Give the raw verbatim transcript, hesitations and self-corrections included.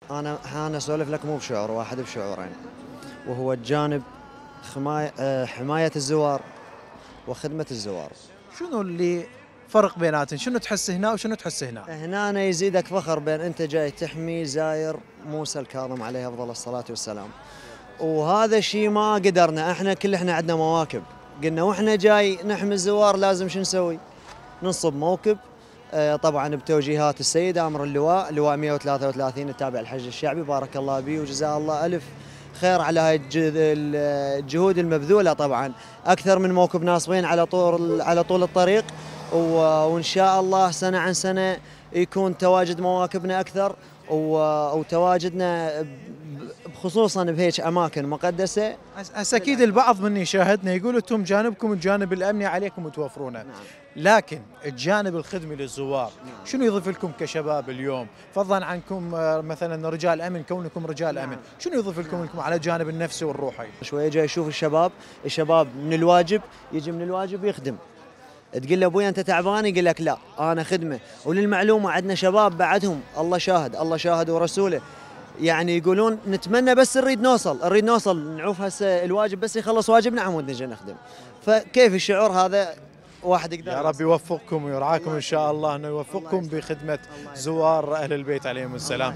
انا انا اسولف لك مو بشعور واحد، بشعورين، وهو الجانب حماية حماية الزوار وخدمة الزوار. شنو اللي فرق بيناتهم؟ شنو تحس هنا وشنو تحس هنا؟ هنا أنا يزيدك فخر بين أنت جاي تحمي زاير موسى الكاظم عليه أفضل الصلاة والسلام، وهذا الشيء ما قدرنا احنا، كل احنا عندنا مواكب، قلنا واحنا جاي نحمي الزوار لازم شو نسوي؟ ننصب موكب، آه، طبعا بتوجيهات السيد امر اللواء لواء مئة وثلاثة وثلاثين التابع للحج الشعبي، بارك الله به وجزاه الله الف خير على هاي الجهود المبذوله. طبعا اكثر من موكب ناصبين على طول على طول الطريق، وان شاء الله سنه عن سنه يكون تواجد مواكبنا اكثر، وتواجدنا خصوصا بهيك اماكن مقدسه. هسه اكيد البعض من يشاهدنا يقول انتم جانبكم الجانب الامني عليكم توفرونه، نعم. لكن الجانب الخدمي للزوار نعم. شنو يضيف لكم كشباب اليوم فضلا عنكم مثلا رجال امن، كونكم رجال نعم. امن، شنو يضيف لكم نعم. لكم على الجانب النفسي والروحي؟ شويه جاي يشوف الشباب، الشباب من الواجب يجي من الواجب يخدم، تقول له ابوي انت تعبان يقول لك لا انا خدمه. وللمعلومه عندنا شباب بعدهم الله شاهد، الله شاهد ورسوله، يعني يقولون نتمنى بس نريد نوصل نريد نوصل نعوف هسه الواجب بس يخلص واجبنا عمود نجي نخدم. فكيف الشعور هذا واحد يقدر. يا رب يوفقكم ويرعاكم ان شاء الله، انه يوفقكم بخدمه زوار اهل البيت عليهم السلام.